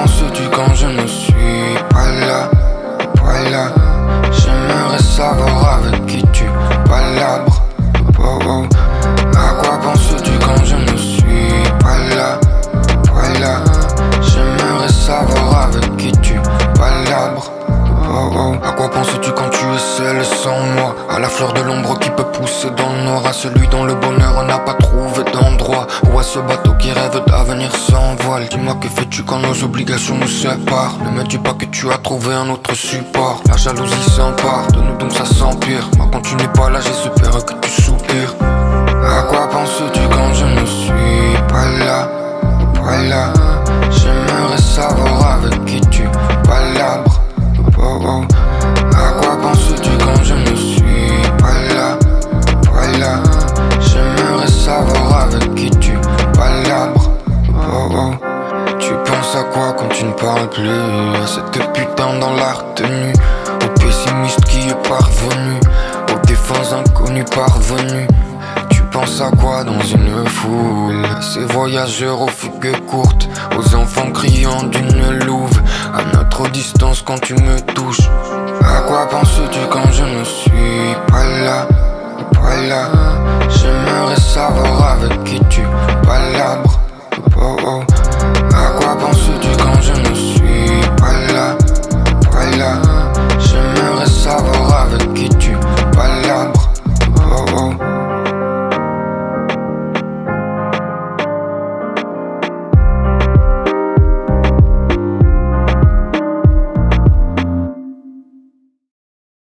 penses-tu quand je ne suis pas là, pas là? J'aimerais savoir avec qui tu palabres. Oh oh. À quoi penses-tu quand je ne suis pas là, pas là? J'aimerais savoir avec qui tu palabres. Oh oh. À quoi penses-tu quand tu es seul sans moi? À la fleur de l'ombre qui peut pousser dans le noir, à celui dont le bonheur n'a pas trouvé d'endroit, ou à ce bateau qui rêve d'avenir sans voile. Dis-moi que fais-tu quand nos obligations nous séparent? Ne me dis pas que tu as trouvé un autre support. La jalousie s'empare de nous donc ça s'empire. Moi quand tu n'es pas là j'espère que tu soupires. À quoi penses-tu quand je ne suis pas là, pas là? J'aimerais savoir avec qui tu palabres. Oh oh. À quoi penses-tu quand je ne suis pas là, pas là? J'aimerais savoir avec qui tu palabres. Oh oh. Tu penses à quoi quand tu ne parles plus? À cette putain dans la retenue, au pessimiste qui est parvenu, aux défunts inconnus parvenus. Tu penses à quoi dans une foule? Ces voyageurs aux figues courtes, aux enfants criant d'une louve, à notre distance quand tu me touches. À quoi penses-tu quand je ne suis pas là, pas là? J'aimerais savoir avec qui tu palabres. Oh oh. À quoi penses-tu quand je ne suis